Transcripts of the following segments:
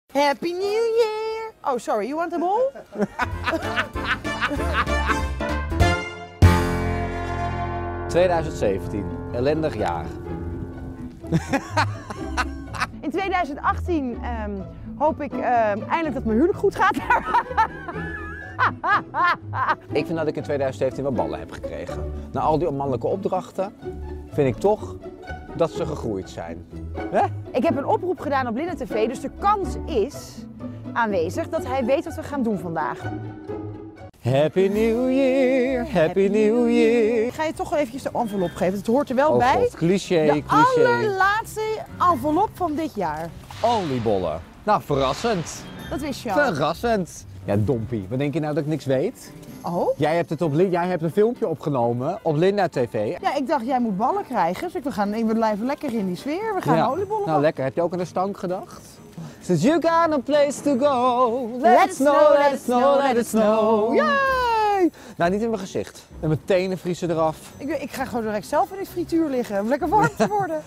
Happy New Year! Oh, sorry, you want them all? ...2017, ellendig jaar. In 2018 hoop ik eindelijk dat mijn huwelijk goed gaat. Ik vind dat ik in 2017 wel ballen heb gekregen. Na al die mannelijke opdrachten vind ik toch dat ze gegroeid zijn. Hè? Ik heb een oproep gedaan op Linda TV, dus de kans is aanwezig dat hij weet wat we gaan doen vandaag. Happy New Year, Happy New Year. Ik ga je toch wel eventjes de envelop geven, het hoort er wel Oh bij. God, cliché, De cliché. allerlaatste envelop van dit jaar. Oliebollen. Nou, verrassend. Dat wist je al. Verrassend. Ja, dompie. Wat denk je nou dat ik niks weet? Oh? Jij hebt een filmpje opgenomen op Linda TV. Ja, ik dacht jij moet ballen krijgen, dus we blijven lekker in die sfeer. We gaan oliebollen Nou, maken. lekker. Heb je ook aan de stank gedacht? Says you got a place to go. Let it snow, let it snow, let it snow. Yay! Nou, niet in mijn gezicht. En mijn tenen vriezen eraf. Ik ga gewoon direct zelf in die frituur liggen, om lekker warm te worden.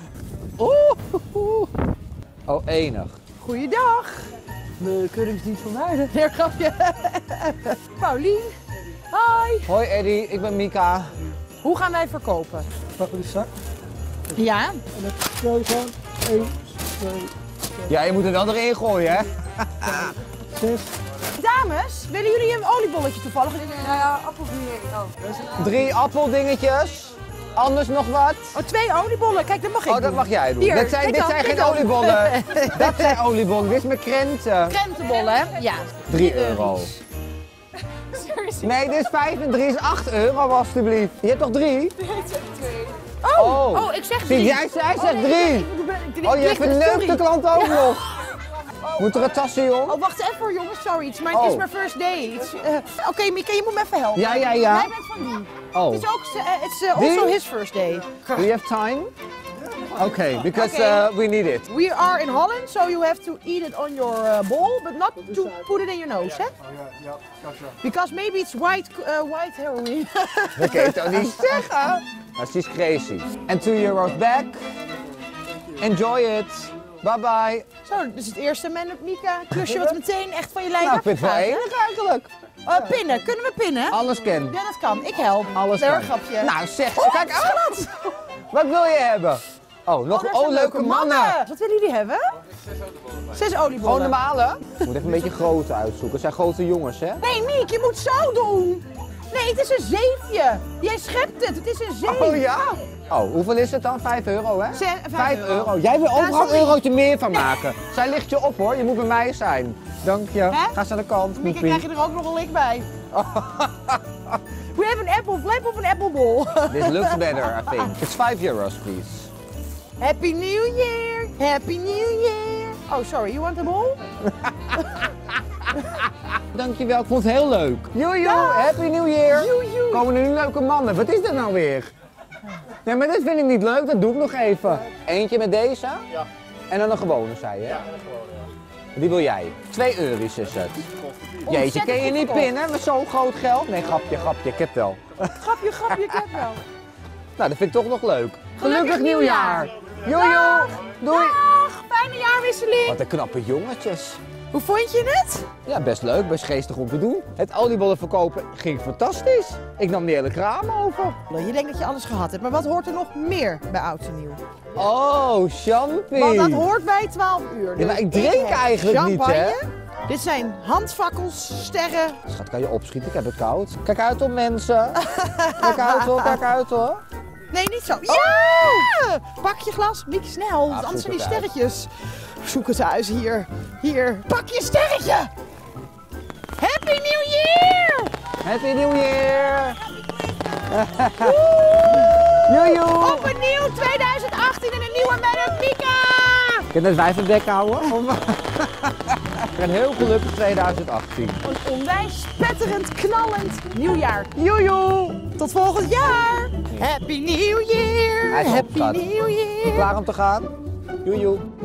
Oh, enig. Goeiedag. De keuringsdienst van Muiden. Daar grapje. Paulien. Hoi. Hoi Eddie, ik ben Mika. Hoe gaan wij verkopen? Pakken we die zak. Ja. En dan gooi je gewoon 1, 2, Ja, je moet er wel erin gooien, hè? 6. Dames, willen jullie een oliebolletje toevallig? Ja, appelbier. Oh. 3 appeldingetjes. Anders nog wat? Oh, 2 oliebollen. Kijk, dat mag ik Oh, dat doen. mag jij doen. Hier, dit zijn kijk dan, geen kijk dan. oliebollen. Dat zijn oliebollen. Dit is mijn krenten. Krentenbollen, hè? Ja. 3 euro. Nee, dit is 5 en 3 is 8 euro, alstublieft. Je hebt toch 3? Oh, ik zeg 3. Zie, jij zegt 3. Oh, je verneukt de klant ook nog. Moet er een tasje, joh? Oh, wacht even hoor, jongens. Sorry, het is mijn first date. Oké, Mika, je moet me even helpen. Ja. Jij bent van die. Oh. Het is ook, it's also his first day. Do you have time? Okay, because we need it. We are in Holland, so you have to eat it on your bowl, but not to put it in your nose, hè? Ja, gotcha. Because maybe it's white heroin. Dat kan je toch niet zeggen? Nou, she's crazy. And 2 euros back. Enjoy it. Bye bye. Zo, dus het eerste man op Mika. Klusje wat meteen echt van je lijn Nou, ik vind het wel afgaat, hè? enig eigenlijk. Pinnen, kunnen we pinnen? Alles ken. Ja, dat kan. Ik help. Alles Daar, kan. grapje. Nou zeg, kijk uit. Wat wil je hebben? Oh, nog daar zijn leuke mannen. Wat willen jullie hebben? 6 oliebollen. Gewoon normale? Je moet even een beetje grote uitzoeken. Het zijn grote jongens, hè? Nee, Miek, je moet zo doen. Nee, het is een zeefje. Jij schept het. Het is een zeef. Oh ja? Oh, hoeveel is het dan? 5 euro, hè? 5 euro. Jij wil overal een sorry. eurotje meer van maken. Zij ligt je op, hoor. Je moet bij mij zijn. Dank je. Hè? Ga eens aan de kant, Mieke, Poepie. krijg je er ook nog een lik bij. We have an apple flap of an apple bowl. This looks better, I think. It's 5 euros, please. Happy New Year. Happy New Year. Oh, sorry. You want a bowl? Dankjewel, ik vond het heel leuk. Joejoe, Happy New Year. Joejoe. Komen er nu leuke mannen? Wat is dat nou weer? Nee, maar dit vind ik niet leuk, dat doe ik nog even. Eentje met deze? Ja. En dan een gewone, zei je? Ja, dat gewoon, ja. Die wil jij. 2 euro's is het. Jeetje, kun je niet goedkoop. pinnen met zo'n groot geld? Nee, grapje, ik heb wel. Grapje, ik heb wel. Nou, dat vind ik toch nog leuk. Gelukkig nieuwjaar. Joejoe. Dag. Doei. Dag, fijne jaarwisseling. Wat een knappe jongetjes. Hoe vond je het? Ja, best leuk, best geestig om te doen. Het oliebollen verkopen ging fantastisch. Ik nam die hele kraam over. Je denkt dat je alles gehad hebt, maar wat hoort er nog meer bij Oud en Nieuw? Oh, champie. Want dat hoort bij 12 uur. Ja, maar Dus ik drink heb eigenlijk niet, hè? champagne. Dit zijn handvakkels, sterren. Schat, kan je opschieten? Ik heb het koud. Kijk uit hoor, mensen. Kijk uit hoor. Nee, niet zo. Ja! Pak je glas, Miek, snel. Ah, Anders zijn die zoek het uit. sterretjes. Zoek het uit, hier. Hier. Pak je sterretje. Happy New Year! Happy New Year. Joejoe. Op een nieuw 2018 en een nieuwe Man Mika! Kun je net wijf het bek houden? Een heel gelukkig 2018. Een onwijs spetterend, knallend nieuwjaar. Joejoe. Tot volgend jaar! Happy New Year! Hij is op, Happy schat. New Year! Klaar om te gaan? Joejoe.